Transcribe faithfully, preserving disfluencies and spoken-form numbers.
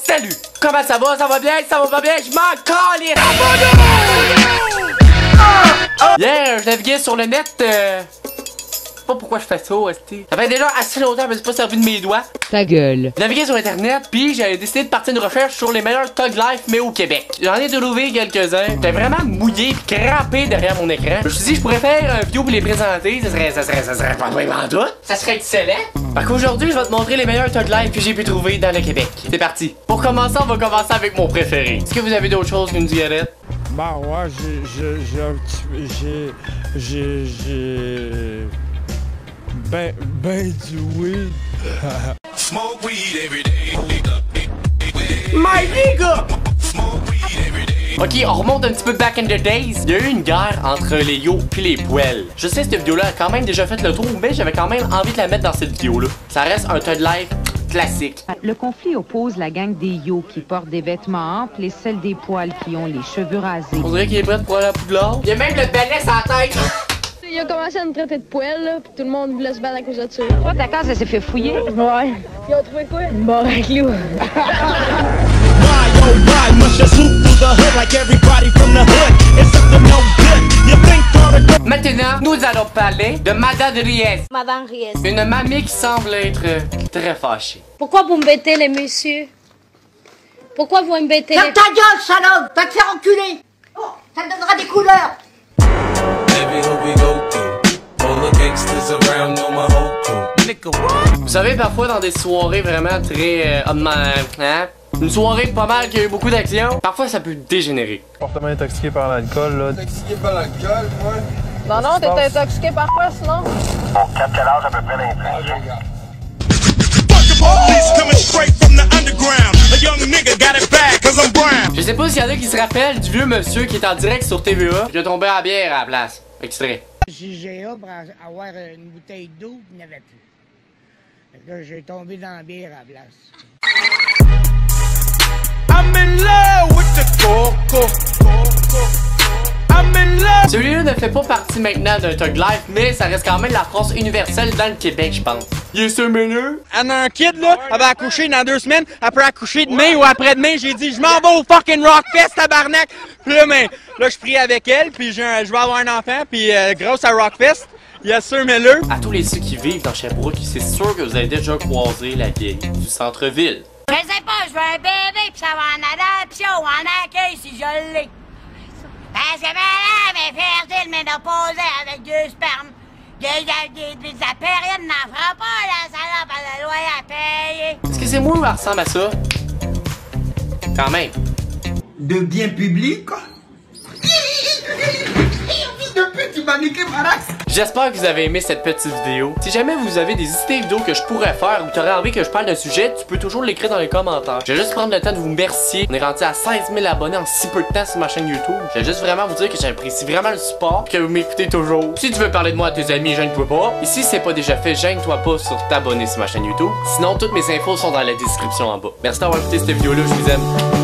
Salut! Comment ça va? Ça va bien? Ça va pas bien? Je m'en calisse! Hier, je naviguais sur le net. Euh... Je sais pas pourquoi je fais ça, esti. Ça fait déjà assez longtemps que je me suis pas servi de mes doigts. Ta gueule. Je naviguais sur internet, puis j'avais décidé de partir une recherche sur les meilleurs Thug Life, mais au Québec. J'en ai trouvé quelques-uns. J'étais vraiment mouillé pis crampé derrière mon écran. Je me suis dit, je pourrais faire un vidéo pour les présenter. Ça serait, ça serait, ça serait pas vraiment tout. Ça serait excellent. Fait qu'aujourd'hui, je vais te montrer les meilleurs Thug Life que j'ai pu trouver dans le Québec. C'est parti. Pour commencer, on va commencer avec mon préféré. Est-ce que vous avez d'autres choses qu'une cigarette? Bah ouais, j'ai, j'ai, j'ai, j'ai, j'ai... Ben, ben du weed. Smoke weed every day. My nigga! Ok, on remonte un petit peu back in the days. Il y a eu une guerre entre les yo puis les poêles. Je sais, cette vidéo-là a quand même déjà fait le tour, mais j'avais quand même envie de la mettre dans cette vidéo-là. Ça reste un Thug Life classique. Le conflit oppose la gang des yo qui portent des vêtements amples et celle des poils qui ont les cheveux rasés. On dirait qu'il est prêt pour aller à Poudlard. Il y a même le balai sur la tête. Il a commencé à nous traiter de poêle, là, pis tout le monde voulait se battre à cause de ça. Toi, ta case, elle s'est fait fouiller? Ouais. Ils ont trouvé quoi? Une barre à clous. Maintenant, nous allons parler de Madame Ries. Madame Ries. Une mamie qui semble être très fâchée. Pourquoi vous m'embêtez, les messieurs? Pourquoi vous m'embêtez? Ferme ta gueule, salope! Va te faire enculer! Oh, ça te donnera des couleurs! Vous savez, parfois dans des soirées vraiment très... Euh, hein? Une soirée pas mal qui a eu beaucoup d'action, parfois ça peut dégénérer. Fortement intoxiqué par l'alcool, là. Intoxiqué par l'alcool, moi? Non, non, t'es intoxiqué par quoi, sinon? Quatre quel âge à peu près l'intrigue? Je sais pas s'il y en a qui se rappellent du vieux monsieur qui est en direct sur T V A. J'ai tombé à la bière à la place. Extrait. J'ai G A pour avoir une bouteille d'eau, il n'y en avait plus. Fait que là, j'ai tombé dans la bière à la place. I'm in love with the coco. I'm in love. Celui-là ne fait pas partie maintenant d'un Thug Life, mais ça reste quand même la phrase universelle dans le Québec, je pense. Il est sur menu. Elle a un kid, là, elle va accoucher dans deux semaines, elle peut accoucher demain ou après-demain, j'ai dit, je m'en vais au fucking Rockfest, tabarnak! Puis là, mais, là, je prie avec elle, puis je vais avoir un enfant, puis euh, grâce à Rockfest, il y a sûr, mais là... À tous les ceux qui vivent dans Sherbrooke, c'est sûr que vous avez déjà croisé la vieille du centre-ville. Je sais pas, je veux un bébé, pis ça va en adoption ou en accueil si je l'ai. Parce que madame est fertile, mais ménopausée avec deux spermes. Des, des, des, des période n'en fera pas, la salope, elle a le loyer à payer. Est-ce que c'est moi ou elle ressemble à ça? Quand même. De bien public? J'espère que vous avez aimé cette petite vidéo. Si jamais vous avez des idées de vidéos que je pourrais faire ou tu aurais envie que je parle d'un sujet, tu peux toujours l'écrire dans les commentaires. Je vais juste prendre le temps de vous remercier. On est rendu à seize mille abonnés en si peu de temps sur ma chaîne YouTube. Je vais juste vraiment vous dire que j'apprécie vraiment le support, que vous m'écoutez toujours. Si tu veux parler de moi à tes amis, gêne-toi pas. Et si c'est pas déjà fait, gêne-toi pas sur t'abonner sur ma chaîne YouTube. Sinon, toutes mes infos sont dans la description en bas. Merci d'avoir écouté cette vidéo-là, je vous aime.